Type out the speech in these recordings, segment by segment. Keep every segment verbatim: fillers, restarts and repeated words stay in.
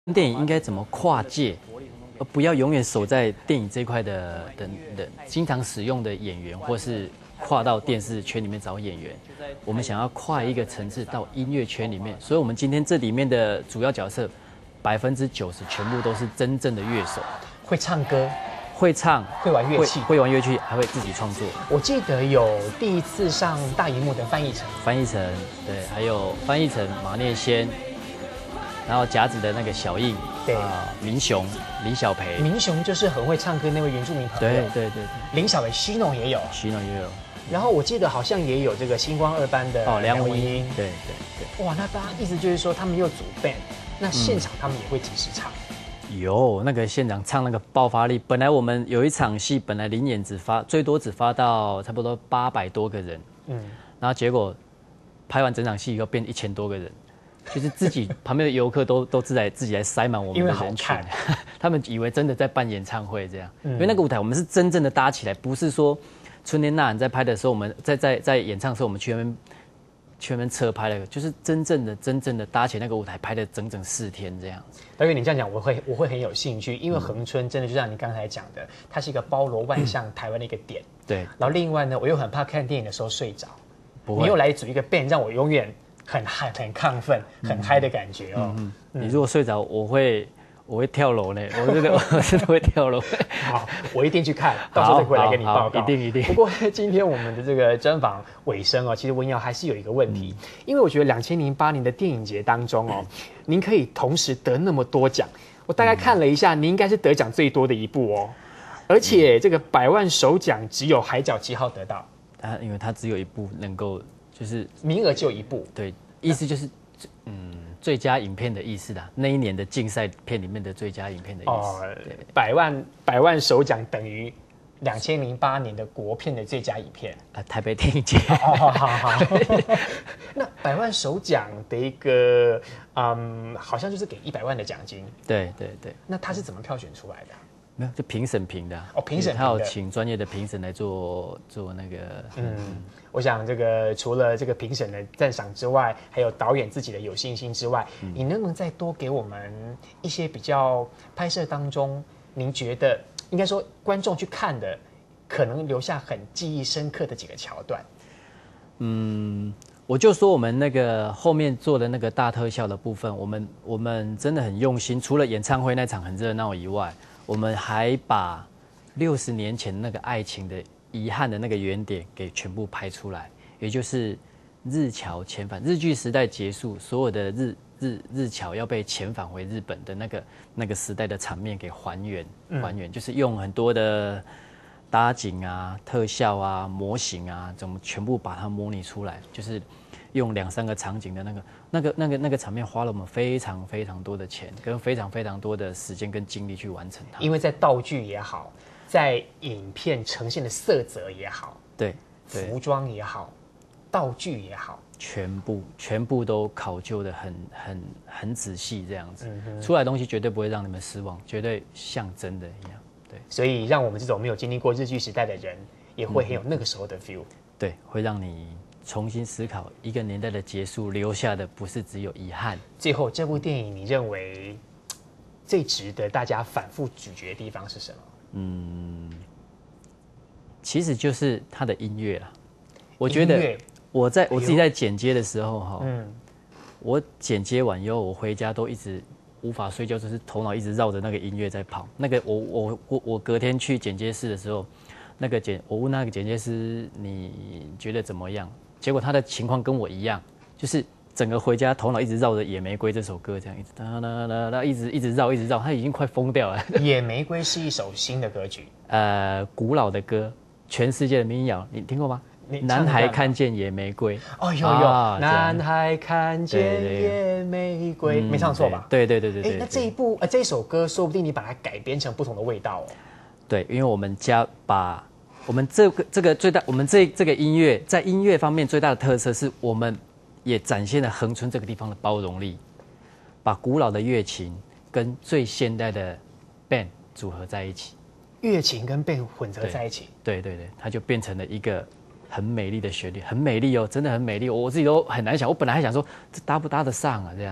电影应该怎么跨界，而不要永远守在电影这一块的的的经常使用的演员，或是跨到电视圈里面找演员。我们想要跨一个层次到音乐圈里面，所以我们今天这里面的主要角色，百分之九十全部都是真正的乐手， 会唱歌， 会唱， 会玩乐器， 会玩乐器，还会自己创作。 我记得有第一次上大荧幕的翻译成， 翻译成对，还有翻译成马念先。然后甲子的那个小印， 对啊、呃，明雄、李小培， 明雄就是很会唱歌那位原住民朋友， 对对对对， 林小培、徐农也有， 徐农也有， 然后我记得好像也有这个星光二班的哦梁文音， 音，对对对，哇，那大家意思就是说他们又组 band， 那现场他们也会即时唱， 嗯、有那个现场唱那个爆发力，本来我们有一场戏，本来临演只发最多只发到差不多八百多个人，嗯，然后结果拍完整场戏以后变一千多个人。就是自己旁边的游客都都自来自己来塞满我们的人群，他们以为真的在办演唱会这样，嗯、因为那个舞台我们是真正的搭起来，不是说春天呐喊在拍的时候，我们在在在演唱的时候我们去那边去那边侧拍了，就是真正的真正的搭起那个舞台拍了整整四天这样子。 导演你这样讲，我会我会很有兴趣，因为恒春真的就像你刚才讲的，它是一个包罗万象台湾的一个点。 对。 然后另外呢，我又很怕看电影的时候睡着，你又来组一个 band， 让我永远。很嗨、很亢奋、很嗨的感觉哦。嗯嗯、你如果睡着，我会我会跳楼呢，我真的我真的会跳楼。 好，我一定去看，到时候再回来跟你报告。 一定一定。 不过今天我们的这个专访尾声哦，其实文瑶还是有一个问题，嗯、因为我觉得两千零八年的电影节当中哦，嗯、您可以同时得那么多奖，我大概看了一下，您应该是得奖最多的一部哦，而且这个百万首奖只有《海角七号》得到。 它因为它只有一部能够。就是名额就一部， 对，意思就是，嗯，最佳影片的意思啦。那一年的竞赛片里面的最佳影片的意思。哦， 百万百万首奖等于两千零八年的国片的最佳影片。 啊，台北电影节。 哦，好好好。那百万首奖的一个，嗯，好像就是给一百万的奖金。 对对对。 那他是怎么票选出来的？ 没有，就评审评的哦，评审他有请专业的评审来做做那个。 嗯，我想这个除了这个评审的赞赏之外，还有导演自己的有信心之外，嗯、你能不能再多给我们一些比较拍摄当中，您觉得应该说观众去看的，可能留下很记忆深刻的几个桥段？ 嗯，我就说我们那个后面做的那个大特效的部分，我们我们真的很用心，除了演唱会那场很热闹以外。我们还把六十年前那个爱情的遗憾的那个原点给全部拍出来，也就是日侨遣返，日据时代结束，所有的日日日侨要被遣返回日本的那个那个时代的场面给还原，还原、嗯、就是用很多的搭景啊、特效啊、模型啊，怎么全部把它模拟出来，就是用两三个场景的那个。那个、那个、那个场面花了我们非常非常多的钱，跟非常非常多的时间跟精力去完成它。 因为在道具也好，在影片呈现的色泽也好， 对， 服装也好，道具也好， 全部全部都考究的很很很仔细，这样子、嗯、出来的东西绝对不会让你们失望，绝对像真的一样。对， 所以让我们这种没有经历过日据时代的人，也会很有那个时候的 feel。嗯、 对，会让你。重新思考一个年代的结束，留下的不是只有遗憾。 最后，这部电影你认为最值得大家反复咀嚼的地方是什么？嗯， 其实就是它的音乐啦。我觉得我在我自己在剪接的时候，哈，嗯，我剪接完以后，我回家都一直无法睡觉，就是头脑一直绕着那个音乐在跑。那个我我我我隔天去剪接室的时候，那个剪我问那个剪接师，你觉得怎么样？结果他的情况跟我一样，就是整个回家头脑一直绕着《野玫瑰》这首歌，这样一直哒哒哒哒，一直一直绕一直绕，他已经快疯掉了。 《野玫瑰》是一首新的歌曲， 呃，古老的歌，全世界的民谣，你听过吗？男孩看见野玫瑰， 哦，有有，啊、男孩看见野玫瑰，没唱错吧？ 对对对对对。 哎，那这一部呃这首歌，说不定你把它改编成不同的味道哦。 对，因为我们家把。我们这个这个最大，我们这这个音乐在音乐方面最大的特色是我们也展现了恒春这个地方的包容力，把古老的乐琴跟最现代的 band 组合在一起， 乐琴跟 band 混合在一起， 对对对，它就变成了一个很美丽的旋律，很美丽哦，真的很美丽，我自己都很难想，我本来还想说这搭不搭得上啊这样，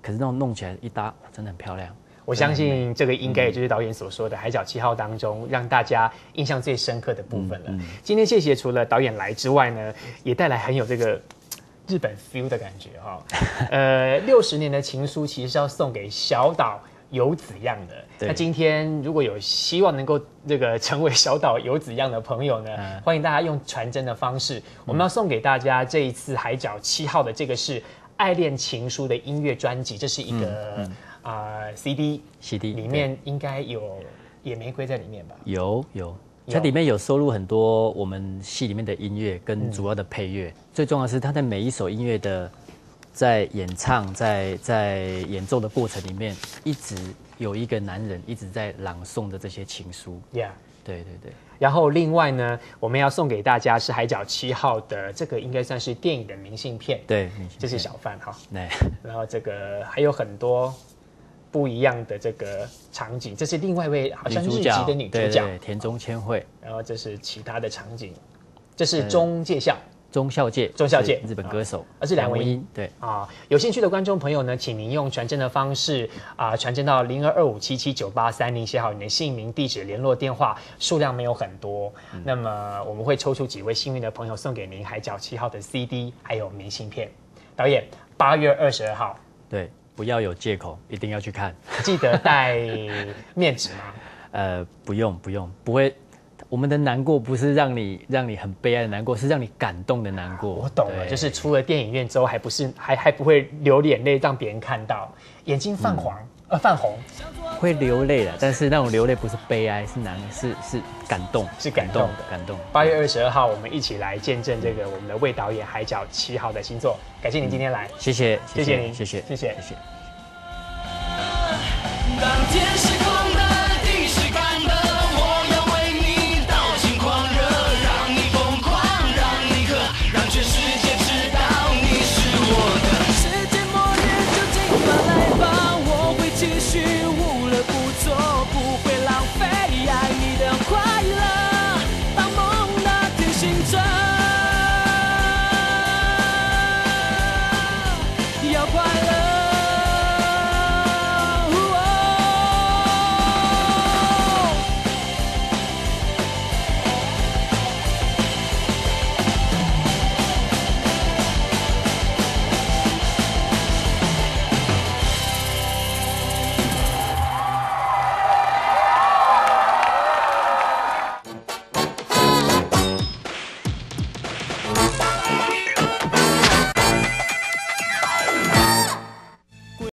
可是那种弄起来一搭真的很漂亮。 我相信这个应该也就是导演所说的《海角七号》当中让大家印象最深刻的部分了。嗯嗯、今天谢谢除了导演来之外呢，也带来很有这个日本 feel 的感觉哈。呃，六十年的情书其实是要送给小岛游子样的。那今天如果有希望能够这个成为小岛游子样的朋友呢，嗯、欢迎大家用传真的方式，我们要送给大家这一次《海角七号》的这个是《爱恋情书》的音乐专辑，这是一个。嗯嗯啊、呃、，C D，C D 里面应该有野玫瑰在里面吧？ 有有，它里面有收录很多我们戏里面的音乐跟主要的配乐。嗯、最重要的是，它在每一首音乐的在演唱、在在演奏的过程里面，一直有一个男人一直在朗诵的这些情书。 Yeah， 对对对。 然后另外呢，我们要送给大家是《海角七号》的这个应该算是电影的明信片。 对， 这是小范哈。 对。 然后这个还有很多。不一样的这个场景，这是另外一位好像日籍的女主角， 对对对田中千惠。 然后这是其他的场景，这是中介孝， 中孝介， 中孝介， 日本歌手， 而是梁文音。 对啊，有兴趣的观众朋友呢，请您用传真的方式啊，传真到零二二五七七九八三零，写好你的姓名、地址、联络电话，数量没有很多。嗯、那么我们会抽出几位幸运的朋友，送给您《海角七号》的 C D 还有明信片。导演，八月二十二号， 对。不要有借口，一定要去看。 记得带面纸吗？ 呃，不用，不用，不会。我们的难过不是让你让你很悲哀的难过，是让你感动的难过。 我懂了，就是出了电影院之后，还不是还还不会流眼泪让别人看到，眼睛泛黄、嗯、呃泛红， 会流泪的，但是那种流泪不是悲哀，是难是是感动， 是感动的感动。 八月二十二号，我们一起来见证这个我们的魏导演《海角七号》的新作。感谢您今天来， 谢谢， 谢谢您， 谢谢， 谢谢， 谢谢。 当天